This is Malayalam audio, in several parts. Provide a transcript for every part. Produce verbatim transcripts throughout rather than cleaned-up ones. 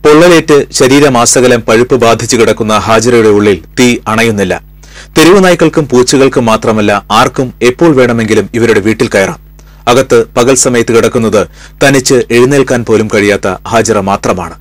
പൊള്ളലേറ്റ് ശരീരമാസകലം പഴുപ്പ് ബാധിച്ചു കിടക്കുന്ന ഹാജിറയുടെ ഉള്ളിൽ തീ അണയുന്നില്ല. തെരുവു നായ്ക്കൾക്കും പൂച്ചകൾക്കും മാത്രമല്ല, ആർക്കും എപ്പോൾ വേണമെങ്കിലും ഇവരുടെ വീട്ടിൽ കയറാം. അകത്ത് പകൽ സമയത്ത് കിടക്കുന്നത് തനിച്ച് എഴുന്നേൽക്കാൻ പോലും കഴിയാത്ത ഹാജിറ മാത്രമാണ്.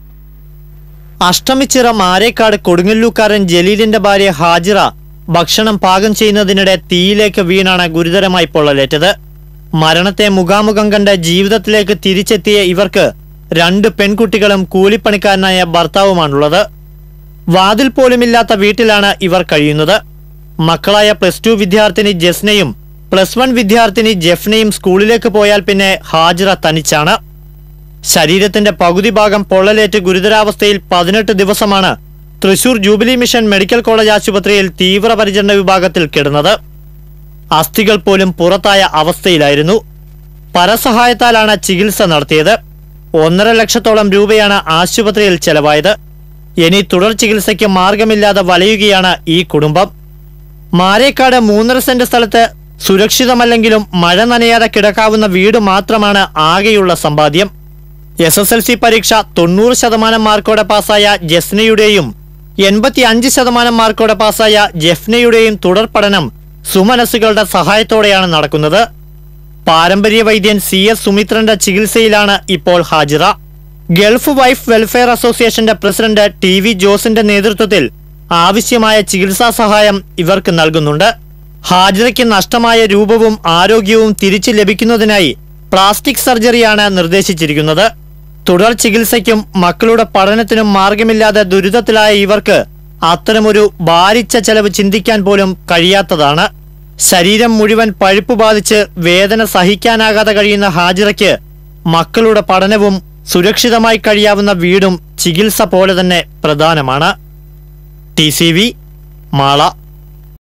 അഷ്ടമിച്ചിറ മാരേക്കാട് കൊടുങ്ങല്ലൂക്കാരൻ ജലീലിന്റെ ഭാര്യ ഹാജിറ ഭക്ഷണം പാകം ചെയ്യുന്നതിനിടെ തീയിലേക്ക് വീണാണ് ഗുരുതരമായി പൊള്ളലേറ്റത്. മരണത്തെ മുഖാമുഖം കണ്ട് ജീവിതത്തിലേക്ക് തിരിച്ചെത്തിയ ഇവർക്ക് രണ്ട് പെൺകുട്ടികളും കൂലിപ്പണിക്കാരനായ ഭർത്താവുമാണുള്ളത്. വാതിൽ പോലുമില്ലാത്ത വീട്ടിലാണ് ഇവർ കഴിയുന്നത്. മക്കളായ പ്ലസ് ടു വിദ്യാർത്ഥിനി ജസ്നയും പ്ലസ് വൺ വിദ്യാർത്ഥിനി ജെഫ്നയും സ്കൂളിലേക്ക് പോയാൽ പിന്നെ ഹാജിറ തനിച്ചാണ്. ശരീരത്തിന്റെ പകുതി ഭാഗം പൊള്ളലേറ്റ് ഗുരുതരാവസ്ഥയിൽ പതിനെട്ട് ദിവസമാണ് Thrissur jubilee mission medical college ആശുപത്രിയിൽ തീവ്രപരിചരണ വിഭാഗത്തിൽ കിടന്നത്. അസ്ഥികൾ പോലും പുറത്തായ അവസ്ഥയിലായിരുന്നു. പരസഹായത്താലാണ് ചികിത്സ നടത്തിയത്. ഒന്നര ലക്ഷത്തോളം രൂപയാണ് ആശുപത്രിയിൽ ചെലവായത്. ഇനി തുടർ ചികിത്സയ്ക്ക് മാർഗമില്ലാതെ വലയുകയാണ് ഈ കുടുംബം. മാരേക്കാട് മൂന്നര സെന്റ് സ്ഥലത്ത് സുരക്ഷിതമല്ലെങ്കിലും മഴ നനയാതെ കിടക്കാവുന്ന വീട് മാത്രമാണ് ആകെയുള്ള സമ്പാദ്യം. എസ് എസ് എൽ സി പരീക്ഷ തൊണ്ണൂറ് ശതമാനം മാർക്കോടെ പാസായ ജസ്നയുടെയും എൺപത്തി അഞ്ച് ശതമാനം മാർക്കോടെ പാസായ ജെഫ്നയുടെയും തുടർ പഠനം സുമനസ്സുകളുടെ സഹായത്തോടെയാണ് നടക്കുന്നത്. പാരമ്പര്യ വൈദ്യൻ സി എസ് സുമിത്രന്റെ ചികിത്സയിലാണ് ഇപ്പോൾ ഹാജിറ. ഗൾഫ് വൈഫ് വെൽഫെയർ അസോസിയേഷന്റെ പ്രസിഡന്റ് ടി വി ജോസിന്റെ നേതൃത്വത്തിൽ ആവശ്യമായ ചികിത്സാ സഹായം ഇവർക്ക് നൽകുന്നുണ്ട്. ഹാജിറയ്ക്ക് നഷ്ടമായ രൂപവും ആരോഗ്യവും തിരിച്ചു ലഭിക്കുന്നതിനായി പ്ലാസ്റ്റിക് സർജറിയാണ് നിർദ്ദേശിച്ചിരിക്കുന്നത്. തുടർ ചികിത്സയ്ക്കും മക്കളുടെ പഠനത്തിനും മാർഗമില്ലാതെ ദുരിതത്തിലായ ഇവർക്ക് അത്തരമൊരു ഭാരിച്ച ചെലവ് ചിന്തിക്കാൻ പോലും കഴിയാത്തതാണ്. ശരീരം മുഴുവൻ പഴുപ്പ് ബാധിച്ച് വേദന സഹിക്കാനാകാതെ കഴിയുന്ന ഹാജിറയ്ക്ക് മക്കളുടെ പഠനവും സുരക്ഷിതമായി കഴിയാവുന്ന വീടും ചികിത്സ പോലെ തന്നെ പ്രധാനമാണ്. T C V Mala.